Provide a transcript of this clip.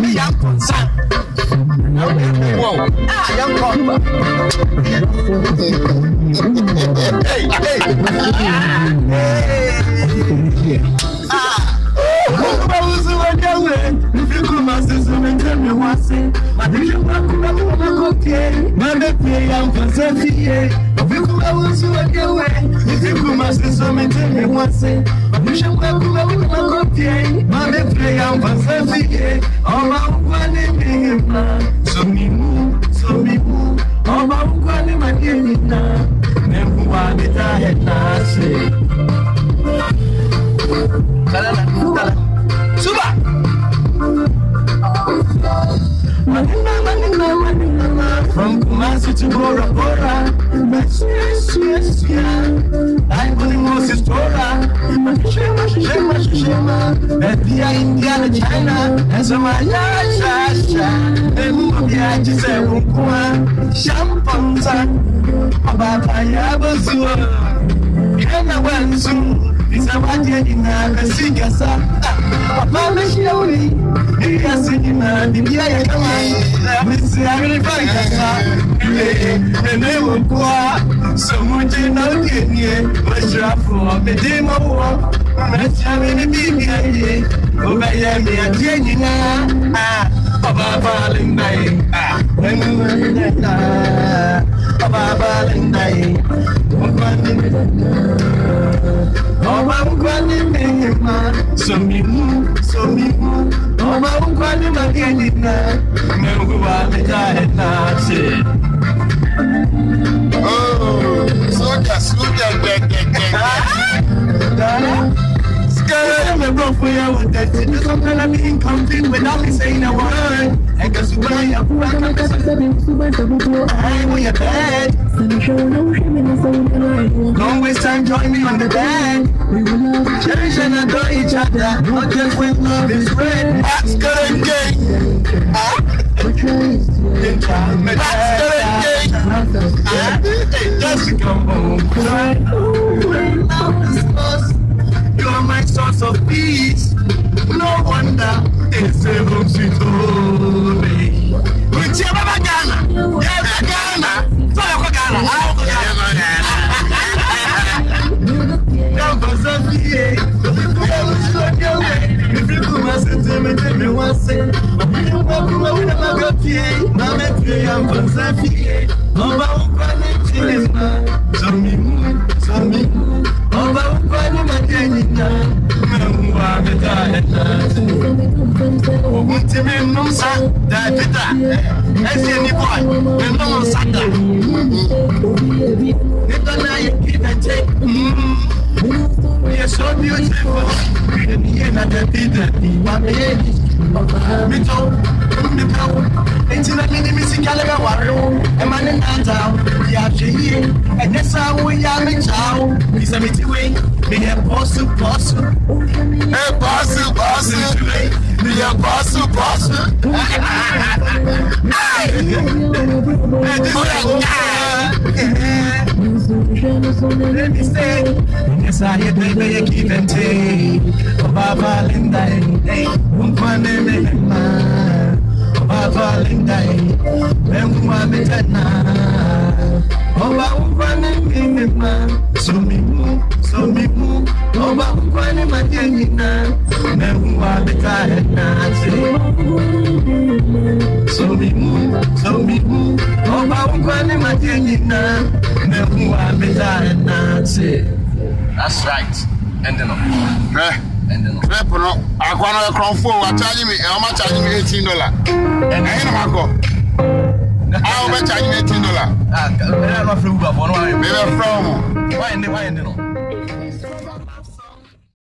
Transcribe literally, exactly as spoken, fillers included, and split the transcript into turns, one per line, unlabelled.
young son. Whoa, ah, young Papa. Hey, hey, hey, ah. I was so young. If you come and say something, tell me what's it. But if you come and okay, man, they pay I'm for seventy. If you come and so young, if you come and say something, tell me what's it. But if you come and okay, man, they pay I'm for seventy. Oh, my money, man. So me move, so me move. Oh, my money, my baby, now. Never want it, I had not say. Suba. From Kumasi to Bora Bora, yes, yes, yeah. I believe Moses Torah. Shema, Shema, Shema. India, India, China, and Somalia, Shasha. And Mubia, Giselle, Kua, Shampanza, Abaya, Bazua, Yana Wansu. It's a magic in a Sigasa. Mama Shiori, Nia Sigina, the Bia Kamai, Miss Agrifaga, and they will go so much in our kidney, but for the demo war. Let's have any baby, Obey me a Jenina, ah, about Balling Day, ah, when we were in that, about Balling Day, oh, I'm calling me, man. So me move, so me move. Oh, I'm calling my candy now. Never want to die at night.
Oh, so just look at
that. Scared me broke for you with that. There's some kind of being complete without me saying a word. And cause you wear your food, I'm going your bed. Don't waste time, join me on the bed. Cherish and adore each other, not just when love is red. That's good and gay. That's good and gay. Just come home. When love is lost, you're my source of peace. No wonder it's a room she told me. Which you ever Ghana? Yes, Ghana. So you go Ghana. I'll go Ghana. Come for some fear. If you come and say to me, tell me what's it. But if you come and never go pay, Mama pay, I'm for some fear. Over quality is not. So me move, so me move. Over quality, my candy now. Won't you be no son? That Peter, as any boy, and no Santa. Little night, keep and take. We are so beautiful. And he ain't at the Peter, my baby. Me told me, and to the mini missing Calabar Warrow, and man in town. We are here, and that's how we are in town. It's a meeting way. Me a bossy, bossy, a bossy, bossy, me a bossy, bossy. Let me say, yes, I hear baby, you keep and take. Baba Linda, one one name, Baba Linda, then one minute now. Oh, one name, so me move, so me move. Oh, one my Janina, then one the tired now. So me move, so me move. Oh, one my Janina, then one the tired now. That's right. And then,
eh, and then, I want to crown for charging me. How much charging me eighteen dollars? And I ain't my go. How much charging me eighteen dollars?
I'm not from.
Why?
Why? Why?